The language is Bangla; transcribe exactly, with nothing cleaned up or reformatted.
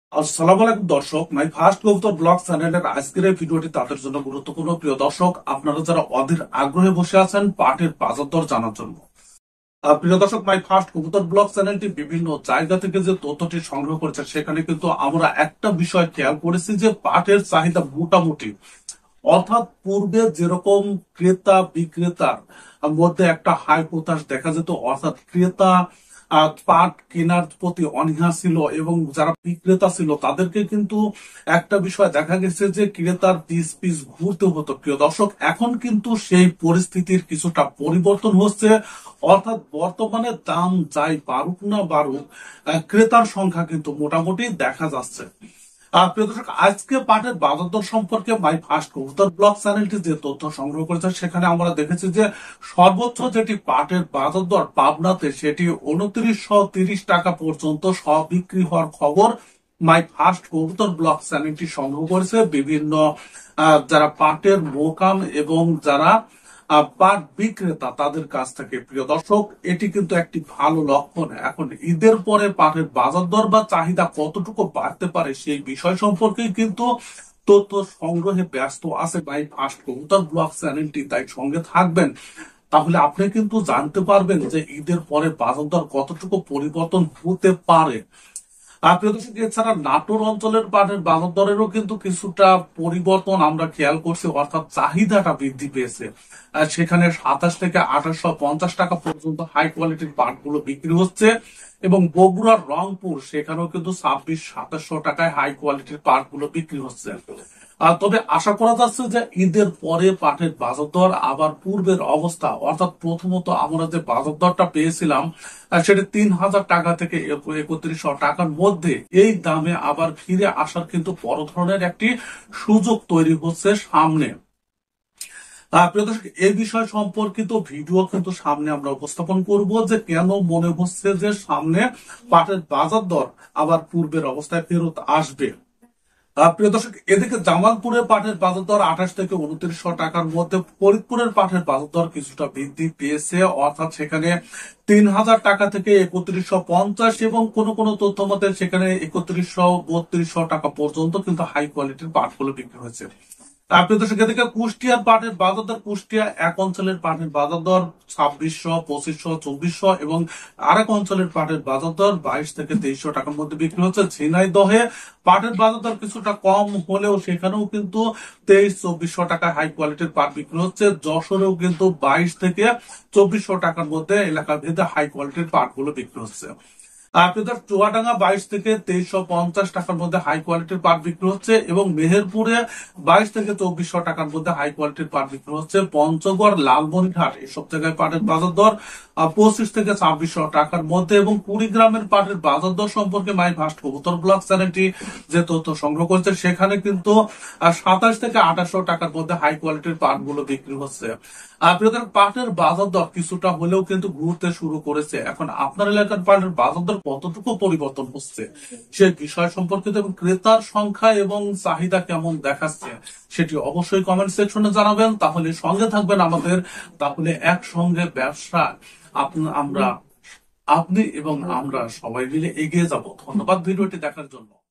আসসালামু আলাইকুম দর্শক, মাই ফার্স্ট কবুতর ব্লগ চ্যানেলের আজকের এই ভিডিওটি তাদের জন্য গুরুত্বপূর্ণ। প্রিয় দর্শক, আপনারা যারা অধীর আগ্রহে বসে আছেন পাটের বাজার দর জানার জন্য, আহ, প্রিয় দর্শক, মাই ফার্স্ট কবুতর ব্লগ চ্যানেলটি বিভিন্ন জায়গা থেকে যে তথ্যটি সংগ্রহ করেছে সেখানে কিন্তু আমরা একটা বিষয় খেয়াল করেছি যে পাটের চাহিদা মোটামুটি, অর্থাৎ পূর্বে যেরকম ক্রেতা বিক্রেতার মধ্যে একটা হাই পোতাস দেখা যেত, অর্থাৎ ক্রেতা আহ, পাট কেনার প্রতি অনীহা ছিল এবং যারা বিক্রেতা ছিল তাদেরকে কিন্তু একটা বিষয় দেখা গেছে যে ক্রেতার পিস পিস ঘুরতে হতো। প্রিয় দর্শক, এখন কিন্তু সেই পরিস্থিতির কিছুটা পরিবর্তন হচ্ছে, অর্থাৎ বর্তমানে দাম যাই বাড়ুক না বাড়ুক, আহ, ক্রেতার সংখ্যা কিন্তু মোটামুটি দেখা যাচ্ছে। আহ প্রিয় দর্শক, আজকে পাটের বাজার দর সম্পর্কে মাই ফার্স্ট কবুতর ব্লগ চ্যানেলটি যে তথ্য সংগ্রহ করেছে সেখানে আমরা দেখেছি যে সর্বোচ্চ যেটি পাটের বাজার দর পাবনাতে সেটি উনত্রিশশো তিরিশ টাকা পর্যন্ত সব বিক্রি হওয়ার খবর মাই ফার্স্ট কবুতর ব্লগ চ্যানেলটি সংগ্রহ করেছে বিভিন্ন আহ, যারা পাটের মোকাম এবং যারা আহ, পাট বিক্রেতা তাদের কাছ থেকে। প্রিয় দর্শক, এটি কিন্তু একটি ভালো লক্ষণ। এখন ঈদের পরে পাটের বাজার দর বা চাহিদা কতটুকু বাড়তে পারে সেই বিষয় সম্পর্কে কিন্তু তথ্য সংগ্রহে ব্যস্ত আছে ভাই ফার্স্ট কবুতর ব্লগ চ্যানেলটি, তাই সঙ্গে থাকবেন। তাহলে আপনি কিন্তু জানতে পারবেন যে ঈদের পরে বাজার দর কতটুকু পরিবর্তন হতে পারে। আর প্রিয় দর্শক, এছাড়া নাটোর অঞ্চলের পাটের বাজার দরেরও কিন্তু কিছুটা পরিবর্তন আমরা খেয়াল করছি, অর্থাৎ চাহিদাটা বৃদ্ধি পেয়েছে। আর সেখানে সাতাশ থেকে আঠাশশো পঞ্চাশ টাকা পর্যন্ত হাই কোয়ালিটির পাটগুলো বিক্রি হচ্ছে এবং বগুড়ার রংপুর সেখানেও কিন্তু ছাব্বিশ সাতাশশো টাকায় হাই কোয়ালিটির পাটগুলো বিক্রি হচ্ছে। আহ, তবে আশা করা যাচ্ছে যে ঈদের পরে পাটের বাজার দর আবার পূর্বের অবস্থা, অর্থাৎ প্রথমত আমরা যে বাজার দরটা পেয়েছিলাম আহ, সেটা তিন হাজার টাকা থেকে একত্রিশশো টাকার মধ্যে, এই দামে আবার ফিরে আসার কিন্তু বড় ধরনের একটি সুযোগ তৈরি হচ্ছে সামনে। আহ, প্রিয় দর্শক, এই বিষয় সম্পর্কিত ভিডিও কিন্তু সামনে আমরা উপস্থাপন করব যে কেন মনে হচ্ছে যে সামনে পাটের বাজার দর আবার পূর্বের অবস্থায় ফেরত আসবে। আহ, প্রিয় দর্শক, এদিকে জামালপুরের পাটের বাজার দর আঠাশ থেকে উনত্রিশশো টাকার মধ্যে, ফরিদপুরের পাটের বাজার দর কিছুটা বৃদ্ধি পেয়েছে, অর্থাৎ সেখানে তিন হাজার টাকা থেকে একত্রিশশো পঞ্চাশ এবং কোন কোন তথ্য মতে সেখানে একত্রিশশো বত্রিশশো টাকা পর্যন্ত কিন্তু হাই কোয়ালিটির পাটগুলো বিক্রি হয়েছে। আপনি দর্শক, এদিকে কুষ্টিয়ার পাটের বাজার দর, কুষ্টিয়া এক অঞ্চলের পাটের বাজার দর ছাব্বিশশো পঁচিশশো চব্বিশশো এবং আরেক অঞ্চলের পাটের বাজার দর বাইশ থেকে তেইশশো টাকার মধ্যে বিক্রি হচ্ছে। ঝিনাইদহে পাটের বাজার দর কিছুটা কম হলেও সেখানেও কিন্তু তেইশ চব্বিশশো টাকা হাই কোয়ালিটির পাট বিক্রি হচ্ছে। যশোরেও কিন্তু বাইশ থেকে চব্বিশশো টাকার মধ্যে এলাকা ভেদে হাই কোয়ালিটির পাটগুলো বিক্রি হচ্ছে। আপনাদের চুয়াডাঙ্গা বাইশ থেকে তেইশশো পঞ্চাশ টাকার মধ্যে হাই কোয়ালিটির পাট বিক্রি হচ্ছে এবং মেহেরপুরে বাইশ থেকে চব্বিশশো টাকার মধ্যে হাই কোয়ালিটির পাট বিক্রি হচ্ছে। পঞ্চগড়, লালমনিরহাট এসব জায়গায় পাটের বাজার দর পঁচিশ থেকে ছাব্বিশশো টাকার মধ্যে। এবং কুড়িগ্রামের পাটের বাজার দর সম্পর্কে মাই ফার্স্ট কবুতর ব্লগ চ্যানেলটি যে তথ্য সংগ্রহ করেছে সেখানে কিন্তু সাতাশ থেকে আঠাশশো টাকার মধ্যে হাই কোয়ালিটির পাটগুলো বিক্রি হচ্ছে। আপনাদের পাটের বাজার দর কিছুটা হলেও কিন্তু ঘুরতে শুরু করেছে। এখন আপনার এলাকার পাটের বাজার দর কতটুকু পরিবর্তন হচ্ছে সে বিষয় সম্পর্কিত এবং ক্রেতার সংখ্যা এবং চাহিদা কেমন দেখাচ্ছে সেটি অবশ্যই কমেন্ট সেকশনে জানাবেন। তাহলে সঙ্গে থাকবেন আমাদের, তাহলে একসঙ্গে ব্যবসা আপনা আমরা আপনি এবং আমরা সবাই মিলে এগিয়ে যাব। ধন্যবাদ ভিডিওটি দেখার জন্য।